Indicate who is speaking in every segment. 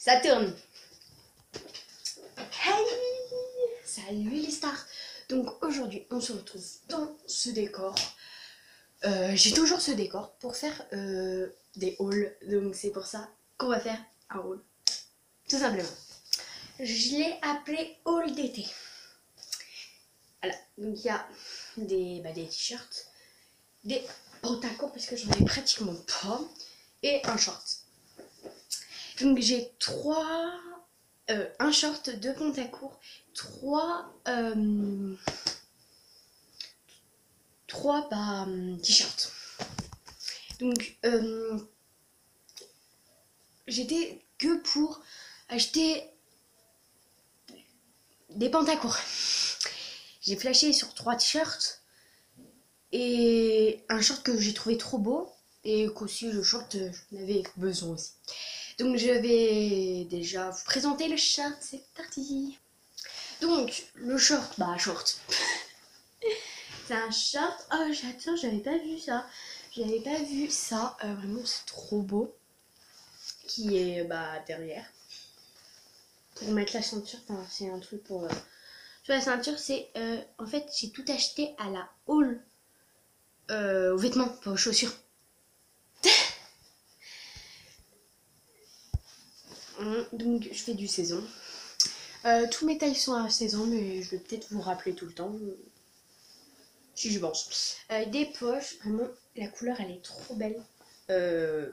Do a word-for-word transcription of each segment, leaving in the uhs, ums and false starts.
Speaker 1: Ça tourne. Hey, salut les stars. Donc aujourd'hui on se retrouve dans ce décor. Euh, J'ai toujours ce décor pour faire euh, des hauls. Donc c'est pour ça qu'on va faire un haul. Tout simplement. Je l'ai appelé haul d'été. Voilà. Donc il y a des, bah, des t-shirts, des pantalons parce que j'en ai pratiquement pas, et un short. Donc j'ai trois, euh, un short, deux pantalons, trois, euh, trois bah, t-shirts. Donc euh, j'étais que pour acheter des pantalons. J'ai flashé sur trois t-shirts et un short que j'ai trouvé trop beau et qu'aussi le short j'en avais besoin aussi. Donc je vais déjà vous présenter le short, c'est parti. Donc le short, bah short. C'est un short, oh j'attends, j'avais pas vu ça. J'avais pas vu ça, euh, vraiment c'est trop beau. Qui est bah derrière. Pour mettre la ceinture, enfin, c'est un truc pour... Euh... Sur la ceinture, c'est... Euh, en fait, j'ai tout acheté à la haul. Euh, aux vêtements, pas aux chaussures. Donc je fais du saison. Euh, tous mes tailles sont à saison, mais je vais peut-être vous rappeler tout le temps. Si je pense. Euh, des poches, vraiment, la couleur elle est trop belle. Euh,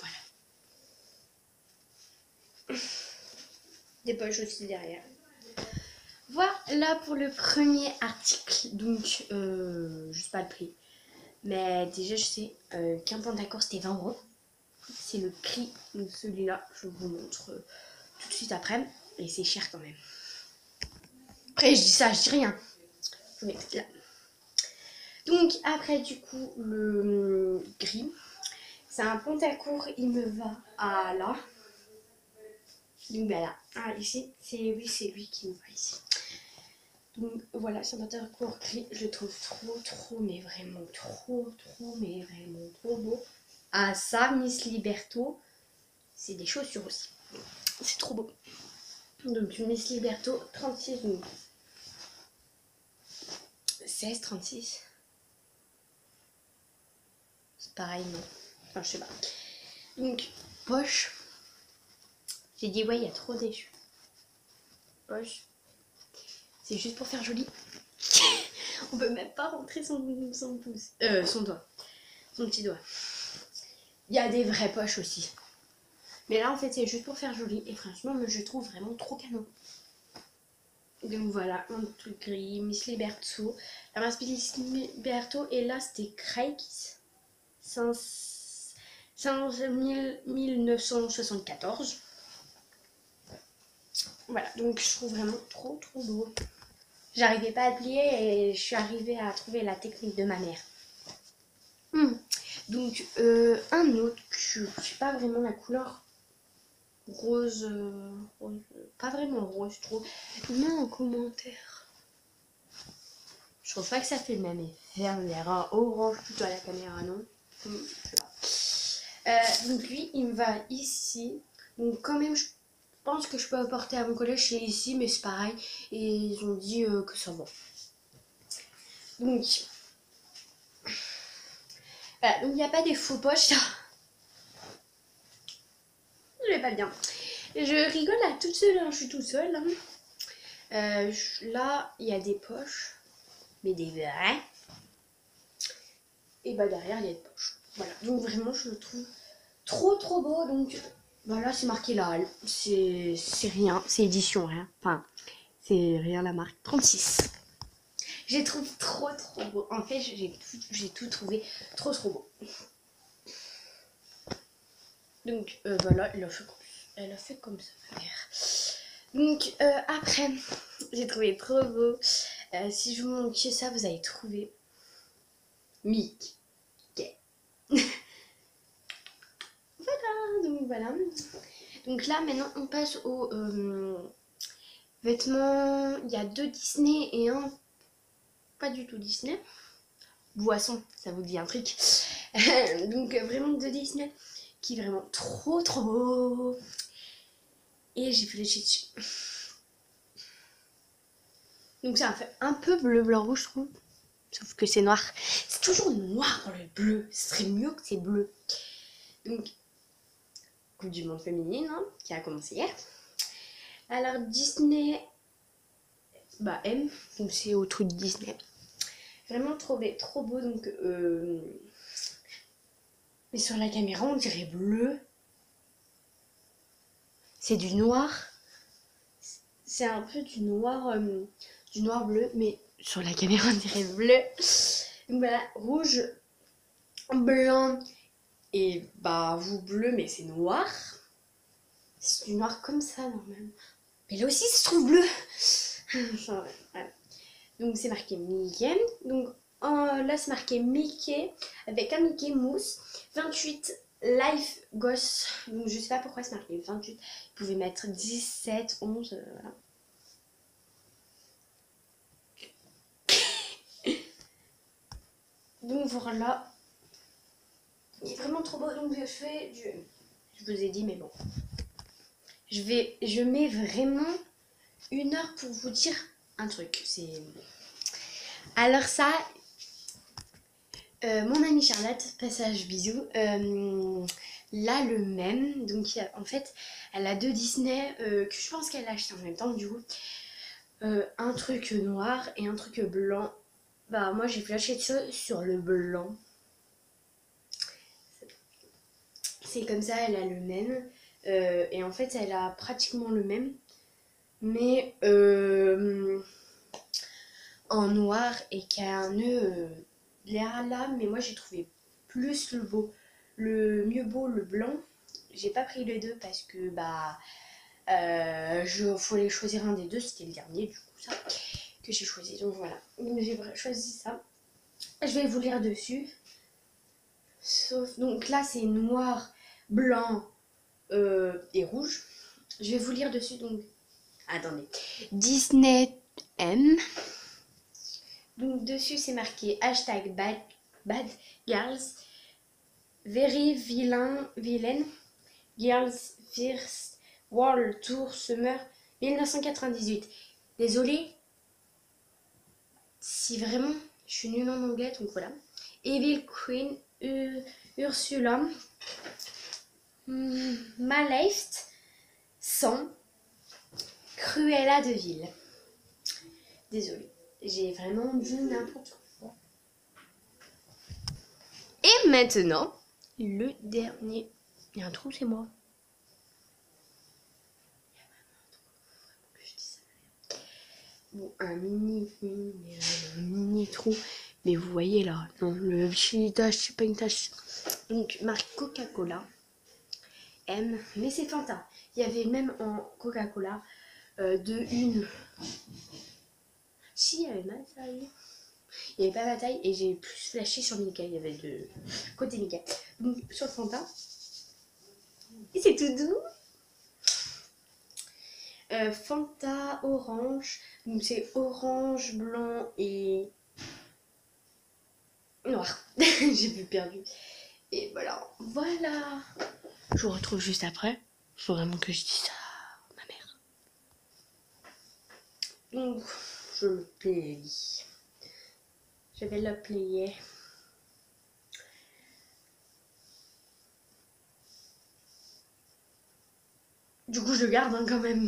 Speaker 1: voilà. Des poches aussi derrière. Voilà pour le premier article. Donc, euh, je sais pas le prix. Mais déjà, je sais euh, qu'un pantalon c'était vingt euros. C'est le prix de celui-là. Je vous montre euh, tout de suite après. Et c'est cher quand même. Après, je dis ça, je dis rien. Je vais mettre là. Donc, après, du coup, le euh, gris. C'est un pantalon, il me va à là. Donc, voilà. Ah, ici, c'est lui, c'est lui qui me va ici. Donc, voilà, c'est un pantalon gris. Je le trouve trop, trop, mais vraiment trop, trop, mais vraiment trop beau. Ah, ça, Miss Liberto, c'est des chaussures aussi. C'est trop beau. Donc, Miss Liberto, trente-six euros. seize, trente-six. C'est pareil, non? Enfin, je sais pas. Donc, poche. J'ai dit, ouais, il y a trop déçu. Poche. C'est juste pour faire joli. On peut même pas rentrer son, son pouce. Euh, son doigt. Son petit doigt. Il y a des vraies poches aussi. Mais là, en fait, c'est juste pour faire joli. Et franchement, je trouve vraiment trop canon. Donc voilà, un truc gris. Miss Liberto. La marque Miss Liberto. Et là, c'était Crikes. mille neuf cent soixante-quatorze. Voilà, donc je trouve vraiment trop trop beau. J'arrivais pas à le plier et je suis arrivée à trouver la technique de ma mère. Hmm. Donc euh, un autre, je ne sais pas vraiment la couleur rose, euh, rose, pas vraiment rose, je trouve. Mets en commentaire. Je trouve pas que ça fait le même effet. On verra orange plutôt à la caméra, non? Hmm, je sais pas. Euh, donc lui, il me va ici. Donc quand même, je Je pense que je peux apporter à mon collège, c'est ici, mais c'est pareil. Et ils ont dit euh, que ça va. Donc, voilà, donc il n'y a pas des faux poches. Je vais pas bien. Je rigole à toute seule, hein. Je suis toute seule. Hein. Euh, je, là, il y a des poches, mais des vraies. Et bah derrière, il y a des poches. Voilà, donc vraiment, je le trouve trop trop beau. Donc, voilà, c'est marqué là. C'est rien, c'est édition, rien. Enfin, c'est rien la marque. trente-six. Je les trouve trop trop beau. En fait, j'ai tout, tout trouvé trop trop beau. Donc euh, voilà, elle a fait comme, elle a fait comme ça, ma mère. Donc euh, après, j'ai trouvé trop beau. Euh, si je vous montre ça, vous allez trouver Mick. Okay. Voilà, donc voilà. Donc là, maintenant, on passe aux euh, vêtements. Il y a deux Disney et un pas du tout Disney. Boisson, ça vous dit un truc. Donc vraiment deux Disney qui est vraiment trop trop beau. Et j'ai fléchi dessus. Donc ça fait un peu bleu, blanc, rouge, je trouve. Sauf que c'est noir. C'est toujours noir dans le bleu. Ce serait mieux que c'est bleu. Donc, Coupe du Monde féminine, hein, qui a commencé hier. Alors, Disney, bah, M. Donc, c'est au truc Disney. Vraiment trop, trop beau. Donc, euh... mais sur la caméra, on dirait bleu. C'est du noir. C'est un peu du noir, euh, du noir bleu, mais sur la caméra, on dirait bleu. Donc voilà, rouge, blanc et bah vous bleu, mais c'est noir. C'est du noir comme ça normalement. Mais là aussi, ça se trouve bleu. Enfin, voilà. Donc c'est marqué Mickey. Donc euh, là, c'est marqué Mickey avec un Mickey mousse. vingt-huit Life Goss. Donc je sais pas pourquoi c'est marqué vingt-huit. Vous pouvez mettre dix-sept, onze, euh, voilà. Donc voilà. Il est vraiment trop beau. Donc je fais du... Je vous ai dit, mais bon. Je vais... Je mets vraiment une heure pour vous dire un truc. C'est... Alors ça... Euh, mon amie Charlotte, passage bisous, euh, là le même. Donc en fait, elle a deux Disney euh, que je pense qu'elle a acheté en même temps du coup. Euh, un truc noir et un truc blanc. Bah moi j'ai flashé ça sur le blanc. C'est comme ça, elle a le même. Euh, et en fait, elle a pratiquement le même. Mais euh, en noir et qui a un nœud euh, là, là. Mais moi, j'ai trouvé plus le beau. Le mieux beau, le blanc. J'ai pas pris les deux parce que, bah, euh, je fallait choisir un des deux. C'était le dernier, du coup, ça, que j'ai choisi. Donc voilà. Donc j'ai choisi ça. Je vais vous lire dessus. Sauf, donc là, c'est noir, blanc euh, et rouge. Je vais vous lire dessus, donc attendez. Disney M. Donc dessus c'est marqué hashtag bad, bad girls, very vilain, vilaine, girls first world tour summer mille neuf cent quatre-vingt-dix-huit. Désolée si vraiment je suis nulle en anglais, donc voilà. Evil Queen, Ur Ursula, Maleft, sans Cruella de Vil. Désolée, j'ai vraiment dit n'importe quoi. Et maintenant, le dernier. Il y a un trou, c'est moi. Bon, un mini, mini, un mini trou. Mais vous voyez là, non, le petit tache, c'est pas une tache. Donc, marque Coca-Cola. M, mais c'est Fanta. Il y avait même en Coca-Cola euh, de une. Si, il y avait ma taille. Il n'y avait pas ma taille et j'ai plus flashé sur Mickey. Il y avait de côté Mickey. Donc, sur Fanta. Et c'est tout doux. Euh, Fanta orange. Donc, c'est orange, blanc et noir. J'ai plus perdu. Et voilà. Voilà. Je vous retrouve juste après. Il faut vraiment que je dise ça à ma mère. Donc, je le play. Je vais le plier. Du coup, je le garde hein, quand même.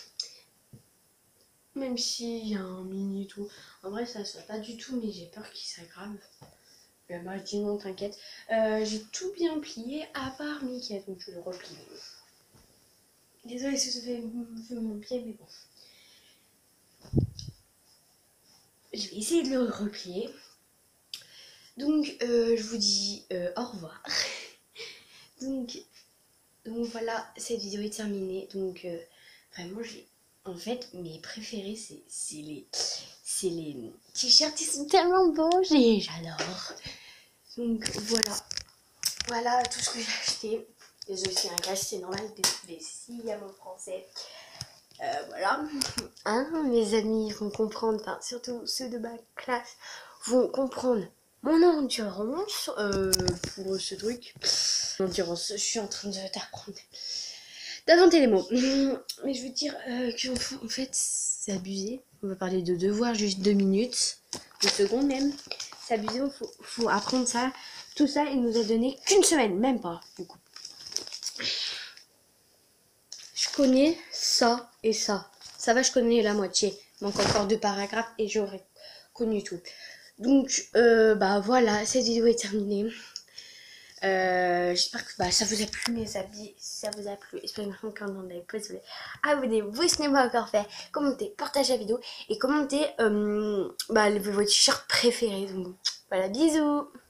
Speaker 1: Même s'il y a un mini et tout. En vrai, ça se voit pas du tout, mais j'ai peur qu'il s'aggrave. Mais moi, je dis non, t'inquiète. Euh, j'ai tout bien plié, à part Mickey, donc je le replie. Désolée si ça fait, fait mon pied, mais bon. Je vais essayer de le replier. Donc, euh, je vous dis euh, au revoir. donc, donc, voilà, cette vidéo est terminée. Donc, euh, vraiment, j'ai... En fait, mes préférés, c'est les, c'est les t-shirts, ils sont tellement beaux, j'adore. Donc, voilà. Voilà tout ce que j'ai acheté. Désolé, c'est un cache, c'est normal, désolé s'il y a mon français. Euh, voilà. Hein, mes amis vont comprendre, enfin, surtout ceux de ma classe, vont comprendre mon endurance euh, pour ce truc. Endurance, je suis en train de t'apprendre d'inventer les mots. Mais je veux dire euh, qu'en fait, c'est abusé. On va parler de devoirs, juste deux minutes, deux secondes même. C'est abusé, il faut, faut apprendre ça. Tout ça, il nous a donné qu'une semaine, même pas, du coup. Je connais ça et ça. Ça va, je connais la moitié. Il manque encore deux paragraphes et j'aurais connu tout. Donc, euh, bah voilà, cette vidéo est terminée. Euh, J'espère que bah, ça vous a plu mes amis. Si ça vous a plu, espérez-moi qu'un on like, posez-vous, abonnez-vous si ce n'est pas encore fait. Commentez, partagez la vidéo et commentez euh, bah, vos t-shirts préférés. Donc voilà, bisous.